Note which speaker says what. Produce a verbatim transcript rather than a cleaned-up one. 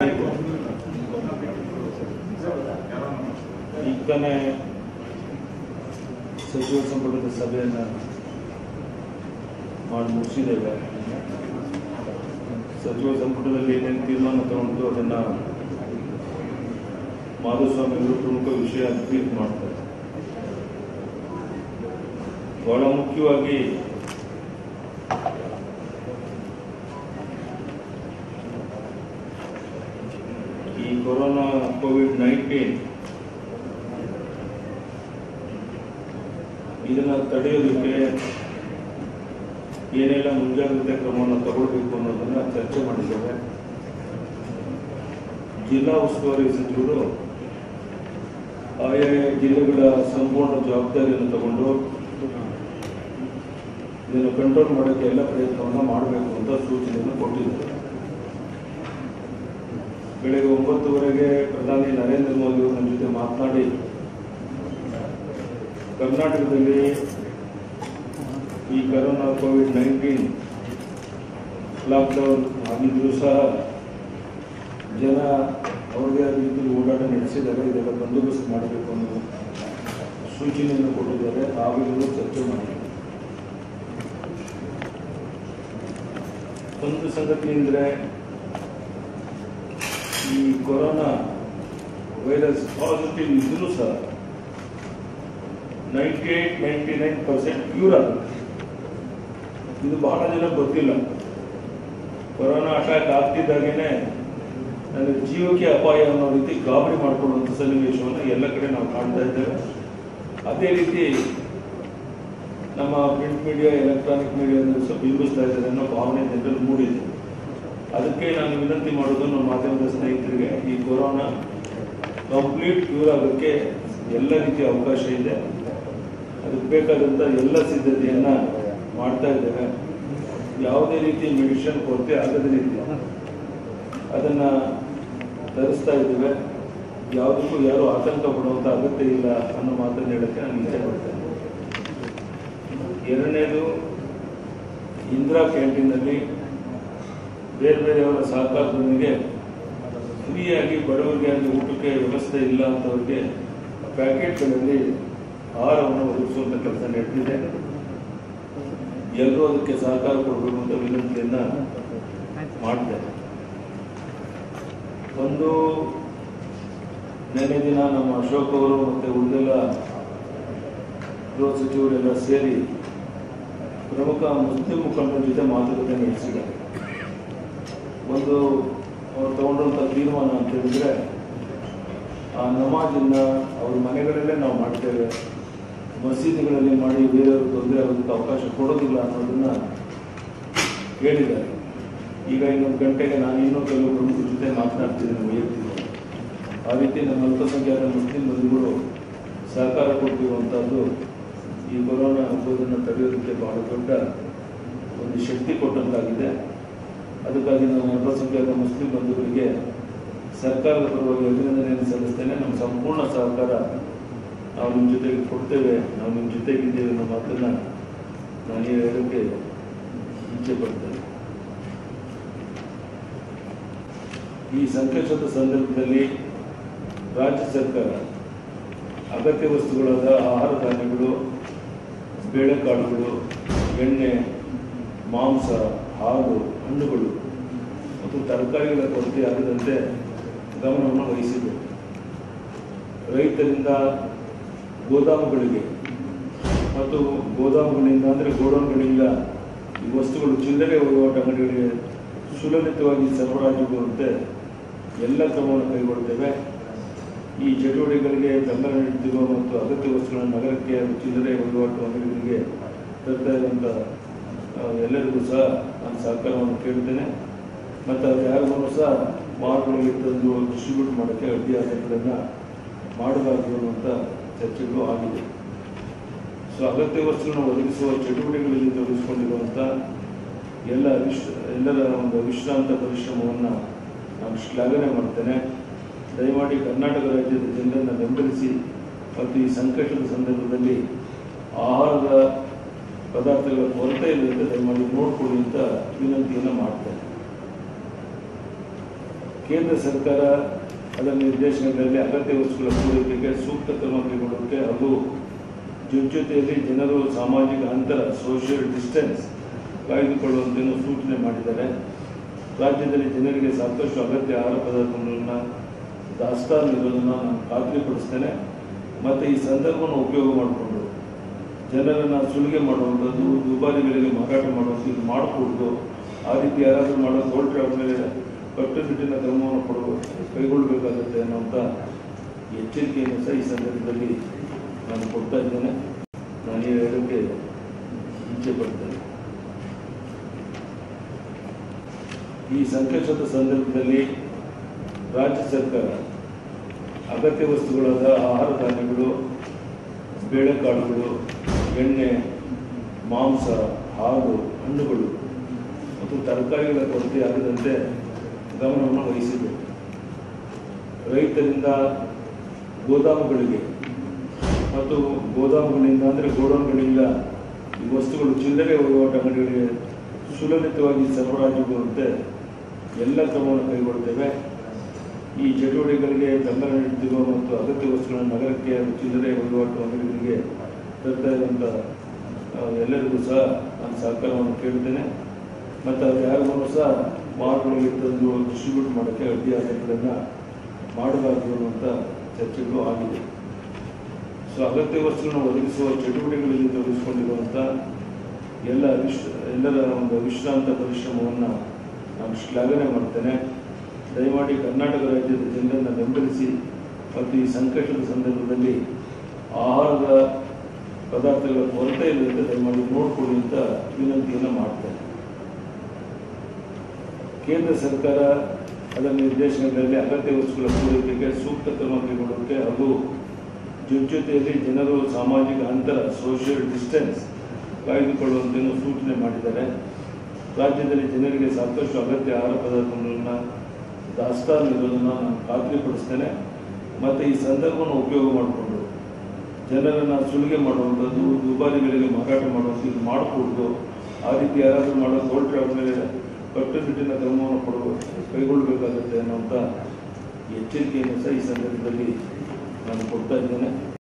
Speaker 1: ಈಗ ತಾನೇ ಸಚಿವ ಸಂಪುಟದ ಸಭೆಯನ್ನು ಮಾಡಿ ಮುಗಿಸಿದ್ದೇವೆ. ಸಚಿವ ಸಂಪುಟದಲ್ಲಿ ಏನೇನು ತೀರ್ಮಾನ ತಗೊಂಡು ಅದನ್ನು ಮಾಧುಸ್ವಾಮಿ ಅವರು ಪ್ರಮುಖ ವಿಷಯ ಟ್ವೀಟ್ ಮಾಡ್ತಾರೆ. ಬಹಳ ಮುಖ್ಯವಾಗಿ ಈ ಕೊರೋನಾ ಕೋವಿಡ್ ನೈನ್ಟೀನ್ ಇದನ್ನು ತಡೆಯೋದಕ್ಕೆ ಏನೆಲ್ಲ ಮುಂಜಾಗ್ರತೆ ಕ್ರಮವನ್ನು ತಗೊಳ್ಬೇಕು ಅನ್ನೋದನ್ನ ಚರ್ಚೆ ಮಾಡಿದ್ದೇವೆ. ಜಿಲ್ಲಾ ಉಸ್ತುವಾರಿ ಸಚಿವರು ಆಯಾ ಜಿಲ್ಲೆಗಳ ಸಂಪೂರ್ಣ ಜವಾಬ್ದಾರಿಯನ್ನು ತಗೊಂಡು ಇದನ್ನು ಕಂಟ್ರೋಲ್ ಮಾಡೋಕ್ಕೆ ಎಲ್ಲ ಪ್ರಯತ್ನವನ್ನು ಮಾಡಬೇಕು ಅಂತ ಸೂಚನೆಯನ್ನು ಕೊಟ್ಟಿದ್ದಾರೆ. ಬೆಳಗ್ಗೆ ಒಂಬತ್ತುವರೆಗೆ ಪ್ರಧಾನಿ ನರೇಂದ್ರ ಮೋದಿ ಅವರ ನಮ್ಮ ಜೊತೆ ಮಾತನಾಡಿ ಕರ್ನಾಟಕದಲ್ಲಿ ಈ ಕೊರೋನಾ ಕೋವಿಡ್ ನೈನ್ಟೀನ್ ಲಾಕ್ಡೌನ್ ಆಗಿದ್ರೂ ಸಹ ಜನ ಅವ್ರಿಗೆ ರೀತಿಯಲ್ಲಿ ಓಡಾಟ ನಡೆಸಿದ್ದಾರೆ. ಇದೆಲ್ಲ ಬಂದೋಬಸ್ತ್ ಮಾಡಬೇಕು ಅನ್ನೋ ಸೂಚನೆಯನ್ನು ಕೊಟ್ಟಿದ್ದಾರೆ. ಆವಾಗಲೂ ಚರ್ಚೆ ಮಾಡಿದ್ದಾರೆ. ಒಂದು ಸಂಗತಿ ಅಂದರೆ ಈ ಕೊರೋನಾ ವೈರಸ್ ಪಾಸಿಟಿವ್ ಇದ್ರೂ ಸಹ ninety eight ninety nine percent cure ಆಗುತ್ತೆ. ಇದು ಬಹಳ ಜನ ಗೊತ್ತಿಲ್ಲ. ಕೊರೋನಾ ಅಟ್ಯಾಕ್ ಆಗ್ತಿದ್ದಾಗೇನೆ ನನಗೆ ಜೀವಕ್ಕೆ ಅಪಾಯ ಅನ್ನೋ ರೀತಿ ಗಾಬರಿ ಮಾಡಿಕೊಳ್ಳುವಂಥ ಸನ್ನಿವೇಶವನ್ನು ಎಲ್ಲ ಕಡೆ ನಾವು ಕಾಣ್ತಾ ಇದ್ದೇವೆ. ಅದೇ ರೀತಿ ನಮ್ಮ ಪ್ರಿಂಟ್ ಮೀಡಿಯಾ ಎಲೆಕ್ಟ್ರಾನಿಕ್ ಮೀಡಿಯಾದಲ್ಲಿ ಸಹ ಬಿಂಬಿಸ್ತಾ ಇದ್ದಾರೆ ಅನ್ನೋ ಭಾವನೆ ಜನರಲ್ಲಿ ಮೂಡಿದೆ. ಅದಕ್ಕೆ ನಾನು ವಿನಂತಿ ಮಾಡೋದು ನಮ್ಮ ಮಾಧ್ಯಮದ ಸ್ನೇಹಿತರಿಗೆ, ಈ ಕೊರೋನಾ ಕಂಪ್ಲೀಟ್ ಕ್ಯೂರ್ ಆಗೋಕ್ಕೆ ಎಲ್ಲ ರೀತಿಯ ಅವಕಾಶ ಇದೆ. ಅದಕ್ಕೆ ಬೇಕಾದಂಥ ಎಲ್ಲ ಸಿದ್ಧತೆಯನ್ನು ಮಾಡ್ತಾ ಇದ್ದೇವೆ. ಯಾವುದೇ ರೀತಿ ಮೆಡಿಸಿನ್ ಕೊರತೆ ಆಗದ ರೀತಿ ಅದನ್ನು ತರಿಸ್ತಾ ಇದ್ದೇವೆ. ಯಾವುದಕ್ಕೂ ಯಾರು ಆತಂಕ ಪಡುವಂಥ ಅಗತ್ಯ ಇಲ್ಲ ಅನ್ನೋ ಮಾತನ್ನು ಹೇಳೋಕ್ಕೆ ನಾನು ಇಚ್ಛೆ ಪಡ್ತೇನೆ. ಎರಡನೇದು, ಇಂದಿರಾ ಕ್ಯಾಂಟೀನಲ್ಲಿ ಬೇರೆ ಬೇರೆಯವರ ಸಹಕಾರದೊಂದಿಗೆ ಫ್ರೀಯಾಗಿ ಬಡವರಿಗೆ ಅಲ್ಲಿ ಊಟಕ್ಕೆ ವ್ಯವಸ್ಥೆ ಇಲ್ಲ ಅಂತವ್ರಿಗೆ ಪ್ಯಾಕೆಟ್ಗಳಲ್ಲಿ ಆಹಾರವನ್ನು ಒದಗಿಸುವಂಥ ಕೆಲಸ ನಡೆದಿದೆ. ಎಲ್ಲರೂ ಅದಕ್ಕೆ ಸಹಕಾರ ಕೊಡಬೇಕು ಅಂತ ವಿನಂತಿಯನ್ನು ಮಾಡ್ತೇನೆ. ಒಂದು ನೆನೆ ದಿನ ನಮ್ಮ ಅಶೋಕ್ ಅವರು ಮತ್ತು ಉಳಿದೆಲ್ಲ ಗೃಹ ಸಚಿವರೆಲ್ಲ ಸೇರಿ ಪ್ರಮುಖ ಮುಸ್ಲಿಂ ಮುಖಂಡರ ಜೊತೆ ಮಾತುಕತೆ ನಡೆಸಿದ್ದಾರೆ. ಒಂದು ಅವರು ತಗೊಂಡಂಥ ತೀರ್ಮಾನ ಅಂತ ಹೇಳಿದ್ರೆ, ಆ ನಮಾಜನ್ನು ಅವ್ರ ಮನೆಗಳಲ್ಲೇ ನಾವು ಮಾಡ್ತೇವೆ, ಮಸೀದಿಗಳಲ್ಲಿ ಮಾಡಿ ಬೇರೆಯವರು ತೊಂದರೆ ಆಗೋದಕ್ಕೆ ಅವಕಾಶ ಕೊಡೋದಿಲ್ಲ ಅನ್ನೋದನ್ನ ಹೇಳಿದ್ದಾರೆ. ಈಗ ಇನ್ನೊಂದು ಗಂಟೆಗೆ ನಾನು ಇನ್ನೂ ಕೆಲವು ಪ್ರಮುಖರ ಜೊತೆ ಮಾತನಾಡ್ತಿದ್ದೇನೆ ವೈಯಕ್ತಿಕ. ಆ ರೀತಿ ನಮ್ಮ ಅಲ್ಪಸಂಖ್ಯಾತ ಮುಸ್ಲಿಂ ಬಂಧುಗಳು ಸಹಕಾರ ಕೊಟ್ಟಿರುವಂಥದ್ದು ಈ ಕೊರೋನಾ ಹಬ್ಬದನ್ನು ತಡೆಯೋದಕ್ಕೆ ಬಹಳ ದೊಡ್ಡ ಒಂದು ಶಕ್ತಿ ಕೊಟ್ಟಂತಾಗಿದೆ. ಅದಕ್ಕಾಗಿ ನಾನು ಅಲ್ಪಸಂಖ್ಯಾತ ಮುಸ್ಲಿಂ ಬಂಧುಗಳಿಗೆ ಸರ್ಕಾರದ ಪರವಾಗಿ ಅಭಿನಂದನೆಯನ್ನು ಸಲ್ಲಿಸ್ತೇನೆ. ನಮ್ಮ ಸಂಪೂರ್ಣ ಸಹಕಾರ ನಾವು ನಿಮ್ಮ ಜೊತೆಗೆ ಕೊಡ್ತೇವೆ, ನಾವು ನಿಮ್ಮ ಜೊತೆಗಿದ್ದೇವೆ ಅನ್ನೋ ಮಾತನ್ನು ನಾನು ಹೇಳೋಕ್ಕೆ ಇಚ್ಛೆ ಪಡ್ತೇನೆ. ಈ ಸಂಕಷ್ಟದ ಸಂದರ್ಭದಲ್ಲಿ ರಾಜ್ಯ ಸರ್ಕಾರ ಅಗತ್ಯ ವಸ್ತುಗಳಾದ ಆಹಾರ ಧಾನ್ಯಗಳು, ಬೇಳೆಕಾಳುಗಳು, ಎಣ್ಣೆ, ಮಾಂಸ, ಹಾಲು, ಹಣ್ಣುಗಳು ಮತ್ತು ತರಕಾರಿಗಳ ಕೊರತೆ ಆಗದಂತೆ ಗಮನವನ್ನು ವಹಿಸಿದೆ. ರೈತರಿಂದ ಗೋದಾಮುಗಳಿಗೆ ಮತ್ತು ಗೋದಾಮುಗಳಿಂದ ಅಂದರೆ ಗೋಡೌನ್ಗಳಿಂದ ಈ ವಸ್ತುಗಳು ಚಿಲ್ಲರೆ ವಹಿವಾಟು ಅಂಗಡಿಗಳಿಗೆ ಸುಲಲಿತವಾಗಿ ಸರಬರಾಜುಗೊಳ್ಳುವಂತೆ ಎಲ್ಲ ಕ್ರಮವನ್ನು ಕೈಗೊಳ್ಳುತ್ತೇವೆ. ಈ ಚಟುವಟಿಕೆಗಳಿಗೆ ಬೆಂಬಲ ನೀಡುತ್ತಿರುವ ಮತ್ತು ಅಗತ್ಯ ವಸ್ತುಗಳನ್ನು ನಗರಕ್ಕೆ ಚಿಲ್ಲರೆ ವಹಿವಾಟು ಅಂಗಡಿಗಳಿಗೆ ತರ್ತಾ ಇರುವಂಥ ಎಲ್ಲರಿಗೂ ಸಹ ನಾನು ಸಹಕಾರವನ್ನು ಕೇಳ್ತೇನೆ. ಮತ್ತು ಅದು ಯಾರಿಗೂ ಸಹ ಮಾರುಗಳಿಗೆ ತಂದು ಡಿಸ್ಟ್ರಿಬ್ಯೂಟ್ ಮಾಡೋಕ್ಕೆ ಅಡ್ಡಿಯಾಸಗಳನ್ನು ಮಾಡಲಾಗಿರುವಂಥ ಚರ್ಚೆಗಳು ಆಗಿದೆ. ಸೊ ಅಗತ್ಯ ವಸ್ತುಗಳನ್ನು ಒದಗಿಸುವ ಚಟುವಟಿಕೆಗಳಲ್ಲಿ ತೊಡಗಿಸಿಕೊಂಡಿರುವಂಥ ಎಲ್ಲ ವಿಶ್ ಎಲ್ಲರ ಒಂದು ವಿಶ್ರಾಂತ ಪರಿಶ್ರಮವನ್ನು ನಾನು ಶ್ಲಾಘನೆ ಮಾಡ್ತೇನೆ. ದಯಮಾಡಿ ಕರ್ನಾಟಕ ರಾಜ್ಯದ ಜನರನ್ನು ಬೆಂಬಲಿಸಿ ಮತ್ತು ಈ ಸಂಕಷ್ಟದ ಸಂದರ್ಭದಲ್ಲಿ ಆಹಾರದ ಪದಾರ್ಥಗಳ ಕೊರತೆ ಇಲ್ಲದಂತೆ ದಯಮಾಡಿ ನೋಡಿಕೊಳ್ಳಿ ಅಂತ ವಿನಂತಿಯನ್ನು ಮಾಡ್ತೇನೆ. ಕೇಂದ್ರ ಸರ್ಕಾರ ಅದರ ನಿರ್ದೇಶನಗಳಲ್ಲಿ ಅಗತ್ಯ ವಸ್ತುಗಳ ಪೂರೈಕೆಗೆ ಸೂಕ್ತ ಕ್ರಮ ಕೈಗೊಳ್ಳುವುದಕ್ಕೆ ಹಾಗೂ ಜೊತೆಯಲ್ಲಿ ಜನರು ಸಾಮಾಜಿಕ ಅಂತರ ಸೋಷಿಯಲ್ ಡಿಸ್ಟೆನ್ಸ್ ಕಾಯ್ದುಕೊಳ್ಳುವಂತೆ ಸೂಚನೆ ಮಾಡಿದ್ದಾರೆ. ರಾಜ್ಯದಲ್ಲಿ ಜನರಿಗೆ ಸಾಕಷ್ಟು ಅಗತ್ಯ ಆಹಾರ ಪದಾರ್ಥಗಳನ್ನು ದಾಸ್ತಾನು ಇರೋದನ್ನು ನಾನು ಖಾತ್ರಿಪಡಿಸ್ತೇನೆ. ಮತ್ತು ಈ ಸಂದರ್ಭವನ್ನು ಉಪಯೋಗ ಮಾಡಿಕೊಂಡು ಜನರನ್ನು ಸುಲಿಗೆ ಮಾಡುವಂಥದ್ದು, ದುಬಾರಿ ಬೆಲೆಗೆ ಮಾರಾಟ ಮಾಡುವಂಥದ್ದು ಇದು ಮಾಡಕೂಡದು. ಆ ರೀತಿ ಯಾರಾದರೂ ಮಾಡೋದು ಹೊರಟ್ರೆ ಅವ್ರ ಮೇಲೆ ಕಟ್ಟುನಿಟ್ಟಿನ ಕ್ರಮವನ್ನು ಕೊಡುವ ಕೈಗೊಳ್ಳಬೇಕಾಗುತ್ತೆ ಅನ್ನುವಂಥ ಎಚ್ಚರಿಕೆಯನ್ನು ಸಹ ಈ ಸಂದರ್ಭದಲ್ಲಿ ನಾನು ಕೊಡ್ತಾ ಇದ್ದೇನೆ. ನಾನು ಈ ಹೇಳೋಕ್ಕೆ ಇಚ್ಛೆ ಪಡ್ತೇನೆ. ಈ ಸಂಕಷ್ಟದ ಸಂದರ್ಭದಲ್ಲಿ ರಾಜ್ಯ ಸರ್ಕಾರ ಅಗತ್ಯ ವಸ್ತುಗಳಾದ ಆಹಾರ ಧಾನ್ಯಗಳು, ಬೇಳೆಕಾಳುಗಳು, ಎಣ್ಣೆ, ಮಾಂಸ, ಹಾಲು, ಹಣ್ಣುಗಳು ಮತ್ತು ತರಕಾರಿಗಳ ಕೊರತೆ ಆಗದಂತೆ ಗಮನವನ್ನು ವಹಿಸಿದೆ. ರೈತರಿಂದ ಗೋದಾಮುಗಳಿಗೆ ಮತ್ತು ಗೋದಾಮುಗಳಿಂದ ಅಂದರೆ ಗೋಡೌನ್ಗಳಿಂದ ಈ ವಸ್ತುಗಳು ಚಿಲ್ಲರೆ ವಹಿವಾಟು ಅಂಗಡಿಗಳಿಗೆ ಸುಲಲಿತವಾಗಿ ಸರಬರಾಜುಗೊಳ್ಳುವಂತೆ ಎಲ್ಲ ಕ್ರಮವನ್ನು ಕೈಗೊಳ್ಳುತ್ತೇವೆ. ಈ ಚಟುವಟಿಕೆಗಳಿಗೆ ಬೆಂಬಲ ನೀಡುತ್ತಿರುವ ಮತ್ತು ಅಗತ್ಯ ವಸ್ತುಗಳನ್ನು ನಗರಕ್ಕೆ ಚಿಲ್ಲರೆ ವಹಿವಾಟು ಅಂಗಡಿಗಳಿಗೆ ತರ್ತಾ ಇರುವಂಥ ಎಲ್ಲರಿಗೂ ಸಹ ನಾನು ಸಹಕಾರವನ್ನು ಕೇಳುತ್ತೇನೆ. ಮತ್ತು ಅದು ಯಾರಿಗೂ ಸಹ ಮಾರುಗಳಿಗೆ ತಂದು ಡಿಸ್ಟ್ರಿಬ್ಯೂಟ್ ಮಾಡೋಕ್ಕೆ ಅಡ್ಡಿಯಾಸಗಳನ್ನು ಮಾಡಬಾರದು ಅನ್ನುವಂಥ ಚರ್ಚೆಗಳು ಆಗಿದೆ. ಸೊ ಅಗತ್ಯ ವಸ್ತುಗಳನ್ನು ಒದಗಿಸುವ ಚಟುವಟಿಕೆಗಳಲ್ಲಿ ತೊಡಗಿಸಿಕೊಂಡಿರುವಂಥ ಎಲ್ಲ ವಿಶ್ ಎಲ್ಲರ ಒಂದು ವಿಶ್ರಾಂತ ಪರಿಶ್ರಮವನ್ನು ನಾನು ಶ್ಲಾಘನೆ ಮಾಡ್ತೇನೆ. ದಯಮಾಡಿ ಕರ್ನಾಟಕ ರಾಜ್ಯದ ಜನರನ್ನು ಬೆಂಬಲಿಸಿ ಮತ್ತು ಈ ಸಂಕಷ್ಟದ ಸಂದರ್ಭದಲ್ಲಿ ಆಹಾರದ ಪದಾರ್ಥಗಳ ಕೊರತೆ ಇಲ್ಲದಂತೆ ದಯಮಾಡಿ ನೋಡಿಕೊಳ್ಳಿ ಅಂತ ವಿನಂತಿಯನ್ನು ಮಾಡ್ತೇನೆ. ಕೇಂದ್ರ ಸರ್ಕಾರ ಅದರ ನಿರ್ದೇಶನಗಳಲ್ಲಿ ಅಗತ್ಯ ವಸ್ತುಗಳ ಪೂರೈಕೆಗೆ ಸೂಕ್ತ ಕ್ರಮ ಕೈಗೊಳ್ಳುವುದಕ್ಕೆ ಹಾಗೂ ಜೊತೆಯಲ್ಲಿ ಜನರು ಸಾಮಾಜಿಕ ಅಂತರ ಸೋಷಿಯಲ್ ಡಿಸ್ಟೆನ್ಸ್ ಕಾಯ್ದುಕೊಳ್ಳುವಂತೆ ಸೂಚನೆ ಮಾಡಿದ್ದಾರೆ. ರಾಜ್ಯದಲ್ಲಿ ಜನರಿಗೆ ಸಾಕಷ್ಟು ಅಗತ್ಯ ಆಹಾರ ಪದಾರ್ಥಗಳನ್ನು ದಾಸ್ತಾನು ಇರೋದನ್ನು ನಾನು ಖಾತ್ರಿಪಡಿಸ್ತೇನೆ. ಮತ್ತು ಈ ಸಂದರ್ಭವನ್ನು ಉಪಯೋಗ ಮಾಡಿಕೊಂಡು ಜನರನ್ನು ಸುಲಿಗೆ ಮಾಡುವಂಥದ್ದು, ದುಬಾರಿ ಬೆಲೆಗೆ ಮಾರಾಟ ಮಾಡುವಂಥದ್ದು ಇದು ಮಾಡಕೂಡದು. ಆ ರೀತಿ ಯಾರಾದರೂ ಮಾಡೋದು ಹೊರಟ್ರೆ ಅವ್ರ ಮೇಲೆ ಕಟ್ಟುನಿಟ್ಟಿನ ಕ್ರಮವನ್ನು ಕೊಡುವ ಕೈಗೊಳ್ಳಬೇಕಾಗುತ್ತೆ ಅನ್ನುವಂಥ ಎಚ್ಚರಿಕೆಯನ್ನು ಸಹ ಈ ಸಂದರ್ಭದಲ್ಲಿ ನಾನು ಕೊಡ್ತಾ ಇದ್ದೇನೆ.